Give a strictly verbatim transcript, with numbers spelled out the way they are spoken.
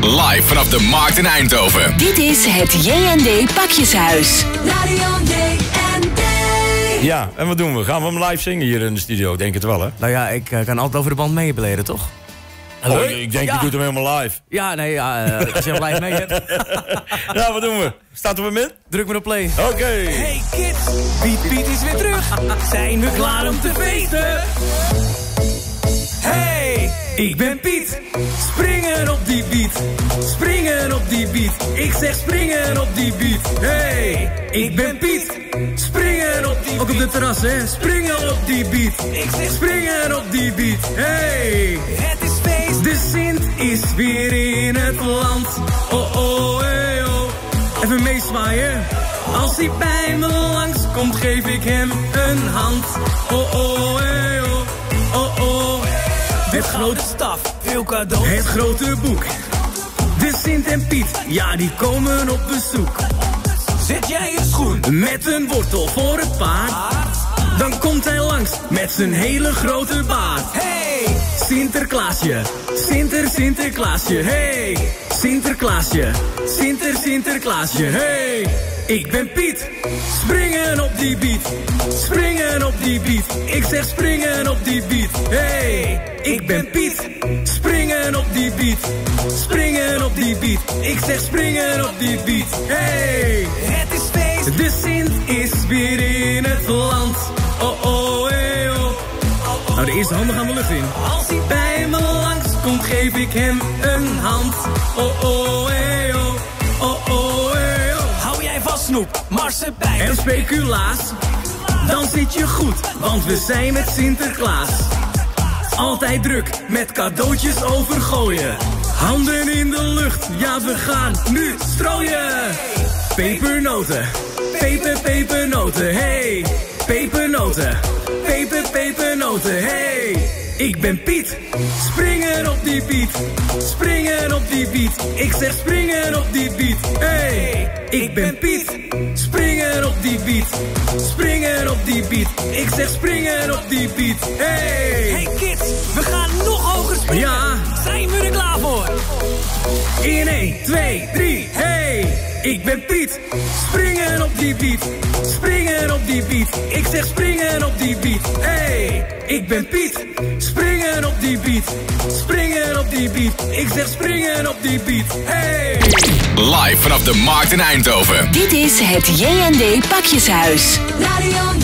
Live vanaf de Markt in Eindhoven. Dit is het J en D Pakjeshuis. Radio J en D. Ja, en wat doen we? Gaan we hem live zingen hier in de studio? Denk het wel, hè? Nou ja, ik uh, kan altijd over de band meebeleden, toch? Oh, ik denk, ja. je doet hem helemaal live. Ja, nee, ja, uh, als je hem live mee hebt. Ja, wat doen we? Staat er hem in? Druk maar op play. Oké. Okay. Hey kids, Piet Piet is weer terug. Zijn we klaar om te feesten? Hey, ik ben Piet. Springen op die beat. Springen op die beat. Ik zeg springen op die beat. Hey, ik ben Piet. Springen op die beat. Ook op de terras, hè. Springen op die beat. Ik zeg springen op die beat. Hey, het is feest. De Sint is weer in het land. Oh, oh, hey, oh. Even meezwaaien. Als hij bij me langskomt, geef ik hem een hand. Oh, oh, hey, oh. Oh, oh. De grote staf, veel cadeaus. Het grote boek. De Sint en Piet, ja, die komen op bezoek. Zet jij een schoen met een wortel voor het paard? Dan komt hij langs met zijn hele grote baard. Hey, Sinterklaasje, Sinter, Sinterklaasje. Hey, Sinterklaasje, Sinter, Sinterklaasje. Hey, ik ben Piet. Springen op die beat. Springen op die beat. Ik zeg springen op die beat. Hey, ik ben Piet. Springen op die beat. Springen op die beat. Ik zeg springen op die beat. Hey, het is feest. De Sint is weer in het land. Oh, oh, hey, oh. Nou, de eerste handen gaan de lucht in. Als hij bij me langskomt, geef ik hem een hand. Oh, oh, hey, oh. Oh, oh, hey, oh. Hou jij vast, Snoep, marsepein en speculaas. Dan zit je goed, want we zijn met Sinterklaas. Altijd druk, met cadeautjes overgooien. Handen in de lucht, ja, we gaan nu strooien. Pepernoten, peper, pepernoten, hey. Pepernoten, peper, pepernoten, hey. Ik ben Piet. Springen op die beat. Springen op die beat. Ik zeg springen op die beat. Hey, ik ben Piet. Springen op die beat. Springen op die beat. Ik zeg springen op die beat. Hey. Hey kids, we gaan nog hoger springen. Ja. Zijn we er klaar voor? In één, twee, drie, hey. Ik ben Piet. Springen op die beat. Springen op die beat. Ik zeg springen op die beat. Hey, ik ben Piet. Springen op die beat. Springen op die beat. Ik zeg springen op die beat. Hey. Live vanaf de Markt in Eindhoven. Dit is het J en D Pakjeshuis. Radio